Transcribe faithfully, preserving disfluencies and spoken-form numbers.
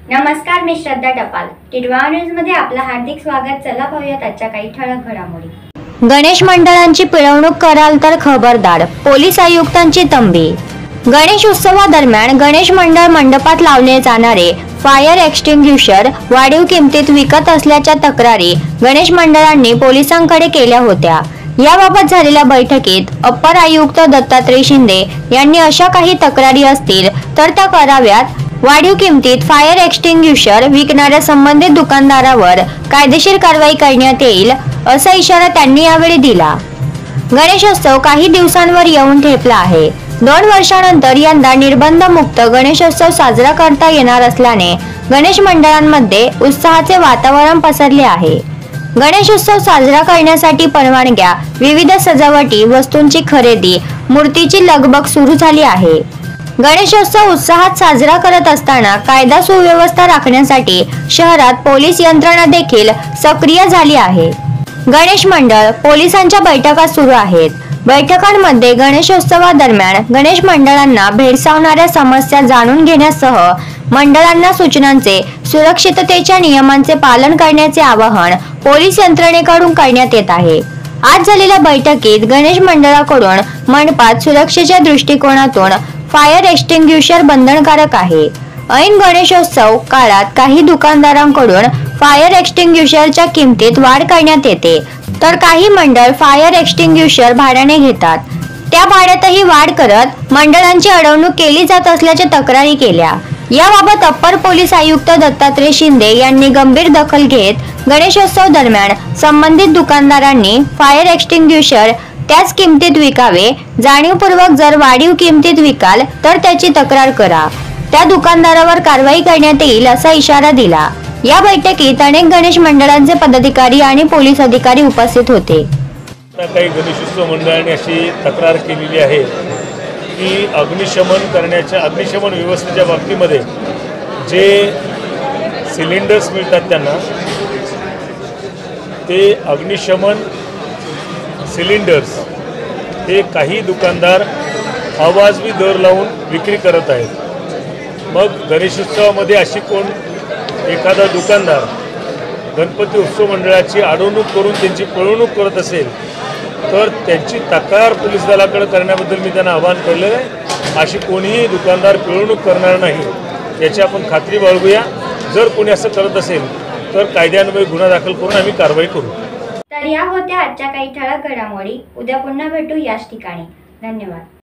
नमस्कार, मी श्रद्धा टपाल. टिडवा न्यूज मध्ये आपलं हार्दिक स्वागत. चला पाहूयात आजच्या काही ठळक घडामोडी. गणेश मंडळांची पिळवणूक कराल तर खबरदार, पोलीस आयुक्तांची तंबी. गणेश उत्सवादरम्यान गणेश मंडळ मंडपात लावले जाणारे फायर एक्सटिंग्विशर वाढीव किमतीत विकत असल्याच्या तक्रारी गणेश मंडळांनी पोलिसांकडे केल्या होत्या. याबाबत झालेल्या बैठकीत अप्पर आयुक्त दत्तात्रय शिंदे यांनी अशा काही तक्रारी असतील तर त्या कराव्यात. वाढीव किमतीत फायर एक्सटिंग्विशर विकणाऱ्या संबंधित दुकानदारावर कायदेशीर कारवाई करण्यात येईल, असा इशारा त्यांनी यावेळी दिला. गणेशोत्सव काही दिवसांवर येऊन ठेपला आहे. दोन वर्षांनंतर यंदा निर्बंधमुक्त गणेशोत्सव साजरा करता येणार असल्याने गणेश मंडळांमध्ये उत्साहाचे वातावरण पसरले आहे. गणेशोत्सव साजरा करण्यासाठी परवानग्या, विविध सजावटी वस्तूंची खरेदी, मूर्तीची लगबग सुरू झाली आहे. गणेशोत्सव उत्साहात साजरा करत असताना कायदा सुव्यवस्था राखण्यासाठी शहरात पोलीस यंत्रणा देखील सक्रिय झाली आहे. गणेश मंडळ पोलिसांच्या बैठका सुरू आहेत. बैठकांमध्ये गणेशोत्सवादरम्यान गणेश मंडळांना भेडसावणाऱ्या समस्या जाणून घेण्यासह मंडळांना सूचनांचे, सुरक्षिततेच्या नियमांचे पालन करण्याचे आवाहन पोलीस यंत्रणेकडून करण्यात येत आहे. आज झालेल्या बैठकीत गणेश मंडळाकडून मंडपात सुरक्षेच्या दृष्टिकोनातून फायर एक्सटिंग्विशर बंधनकारक आहे. ऐन गणेशोत्सव काळात काही दुकानदारांकडून फायर एक्सटिंग्विशरच्या किमतीत वाढ करण्यात येते, तर काही मंडळ फायर एक्सटिंग्विशर भाड्याने घेतात. त्या भाड्यातही वाढ करत मंडळांची अडवणूक केली जात असल्याच्या तक्रारी केल्या. याबाबत अप्पर पोलीस आयुक्त दत्तात्रय शिंदे यांनी गंभीर दखल घेत गणेशोत्सव दरम्यान संबंधित दुकानदारांनी फायर एक्सटिंग्विशर त्याच किमतीत विकावे. जाणीवपूर्वक जर वाढीव किमतीत विकाल तर त्याची तक्रार करा, त्या दुकानदारावर कारवाई करण्यात येईल, असा इशारा दिला. या बैठकीत अनेक गणेश मंडळांचे पदाधिकारी आणि पोलीस अधिकारी उपस्थित होते. काही गणेशोत्सव मंडळांनी अशी तक्रार केलेली आहे की अग्निशमन करण्याच्या अग्निशमन व्यवस्थेच्या बाबतीमध्ये जे सिलेंडर्स मिळतात त्यांना, ते अग्निशमन सिलेंडर्स हे काही दुकानदार अवाजवी दर लावून विक्री करत आहेत. मग गणेशोत्सवामध्ये अशी कोण एखादा दुकानदार गणपती उत्सव मंडळाची अडवणूक करून त्यांची पिळवणूक करत असेल तर त्यांची तक्रार पोलीस दलाकडे करण्याबद्दल मी त्यांना आवाहन केलेलं आहे. अशी कोणीही दुकानदार पिळवणूक करणार नाही याची आपण खात्री बाळगूया. जर कोणी असं करत असेल तर कायद्यान्वये गुन्हा दाखल करून आम्ही कारवाई करू. तर या होत्या आजच्या काही ठळक घडामोडी. उद्या पुन्हा भेटू याच ठिकाणी. धन्यवाद.